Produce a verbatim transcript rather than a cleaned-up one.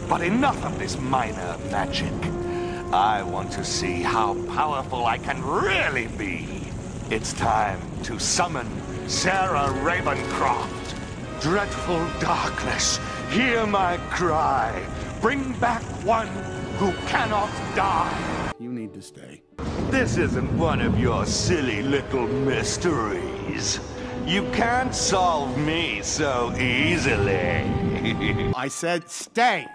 But enough of this minor magic. I want to see how powerful I can really be. It's time to summon Sarah Ravencroft. Dreadful darkness, hear my cry. Bring back one who cannot die. You need to stay. This isn't one of your silly little mysteries. You can't solve me so easily. I said stay.